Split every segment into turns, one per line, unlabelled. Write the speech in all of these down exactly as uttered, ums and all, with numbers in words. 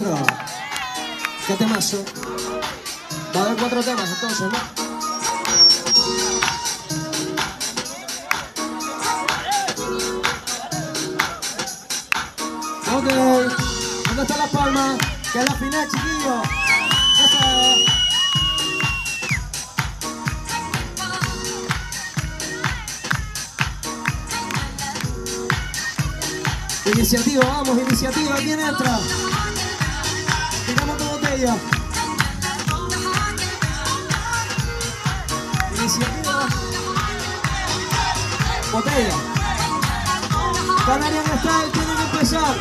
maestro. ¿Qué temazo? Va a haber cuatro temas entonces, ¿no? Ok. ¿Dónde está la palma? Que es la final, chiquillo. Eso. Iniciativa, vamos, iniciativa, ¿quién entra? Tiramos tu botella. Iniciativa. Botella. Canarian Style, tienen que empezar.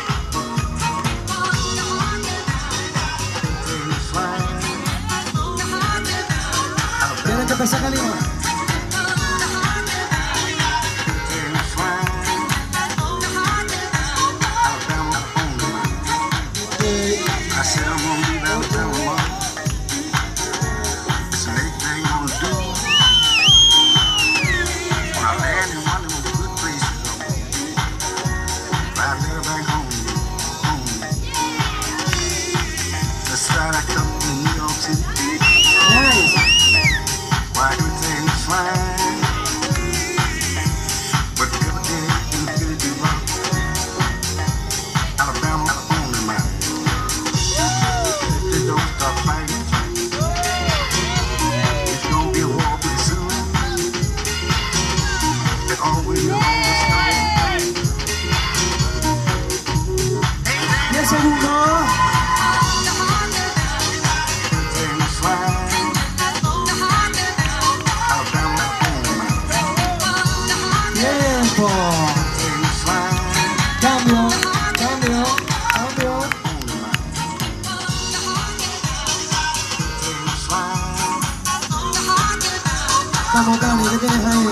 Tienen que empezar, Calima. diez segundos. Tiempo. Cambio, cambio, cambio. Vamos, Dani, ¿qué tienes ahí?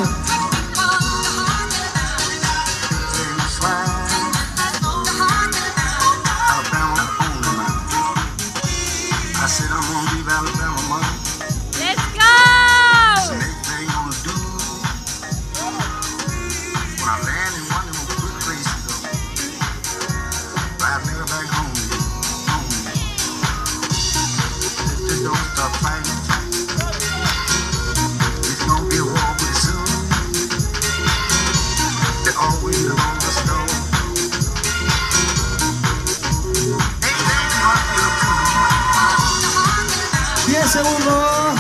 Let's go!
diez segundos.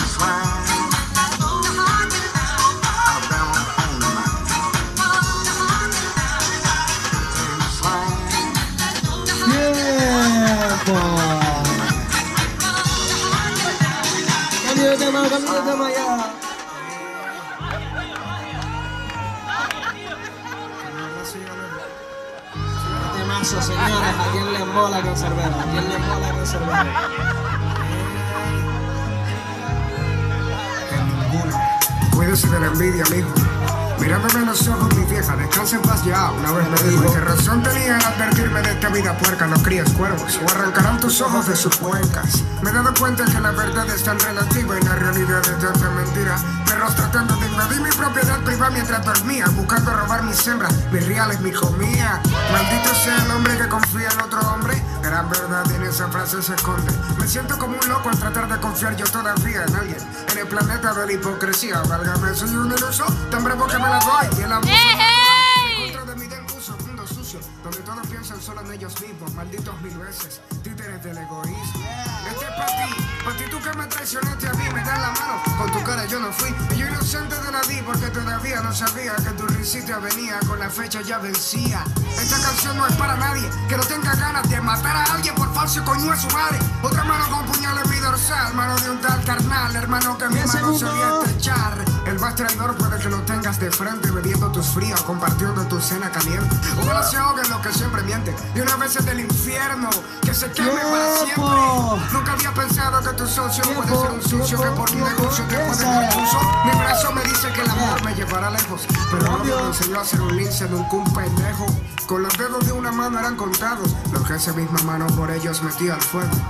Tiempo. Cambio de tema, cambio de tema ya. Temazo, señores. ¿A quién le mola con cerveza? ¿A quién le mola con cerveza?
Cuídese de la envidia, mijo. Mirándome en los ojos, mi vieja, descansa en paz ya. Una vez me dijo, ¿qué razón tenía al advertirme de esta vida puerca? No crías cuervos o arrancarán tus ojos de sus cuencas. Me he dado cuenta que la verdad es tan relativa y la realidad es tanta mentira. Perros tratando de invadir mi propiedad privada mientras dormía, buscando robar mis hembras, mis reales, mi comida. Maldito sea el hombre que confía en otro hombre. Gran verdad en esa frase se esconde. Me siento como un loco al tratar de confiar yo todavía en alguien. En el planeta de la hipocresía, válgame, soy un iluso, tan bravo que me la doy. Y el amor en contra de mí del uso, mundo sucio, donde todos piensan solo en ellos mismos, malditos mil veces, títeres del egoísmo. Este es para ti, para ti tú que me traicionaste a mí, me das la mano, con tu cara yo no fui. Y yo inocente de la di porque todavía no sabía que tu risita venía, con la fecha ya vencía. Esta canción no es para nadie que no tenga ganas de matar a alguien por falso coño a su madre. Otra mano con puñal en mi dorsal, mano de un tal carnal, hermano que mi mano solía estrechar. El más traidor puede que lo tengas de frente, bebiendo tus fríos, compartiendo tu cena caliente. Ojalá se ahoguen los que siempre mienten, y una vez es del infierno, que se queme para siempre. Nunca había pensado que tu socio no puede ser un sucio, que por un negocio te puede dar impulso. Mi brazo me dice que el amor me llevará lejos, pero no me enseñó a hacer un lince, nunca un pendejo. Con los dedos de una mano eran contados los que esa misma mano por ellos metía al fuego.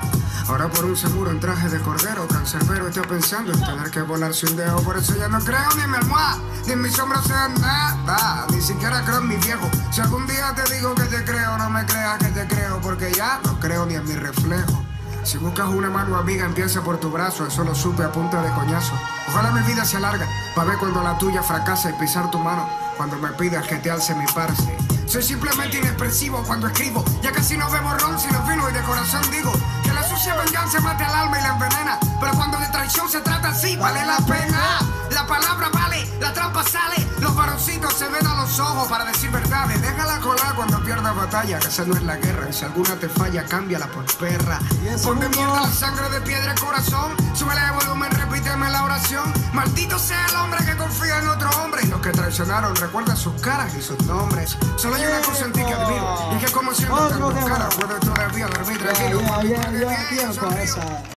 Ahora por un seguro en traje de cordero, cancerbero está pensando en tener que volar sin dedo. Por eso ya no creo ni en mi almohada, ni en mis sombras sean nada. Ni siquiera creo en mi viejo. Si algún día te digo que te creo, no me creas que te creo, porque ya no creo ni en mi reflejo. Si buscas una mano amiga, empieza por tu brazo. Eso lo supe a punta de coñazo. Ojalá mi vida sea larga, pa' ver cuando la tuya fracasa y pisar tu mano cuando me pidas que te alce mi parce. Soy simplemente inexpresivo cuando escribo. Ya casi no bebo ron sino vino y de corazón digo que la sucia venganza mate al alma y la envenena. Pero cuando de traición se trata así, vale la pena. La palabra vale, la trampa sale. Los varoncitos se ven a los ojos para decir verdades. Déjala colar cuando pierdas batalla, que esa no es la guerra. Y si alguna te falla, cámbiala por perra. Ponme mierda la sangre de piedra el corazón. Súbele de volumen, repíteme la oración. Maldito sea el hombre que confía en otro hombre. Y los que traicionaron, recuerda sus caras y sus nombres. Solo hay una cosa en ti que admiro, y que como siempre te cara, puedes todavía dormir tranquilo.
Ya, ya, ya, ya, tiempo esa.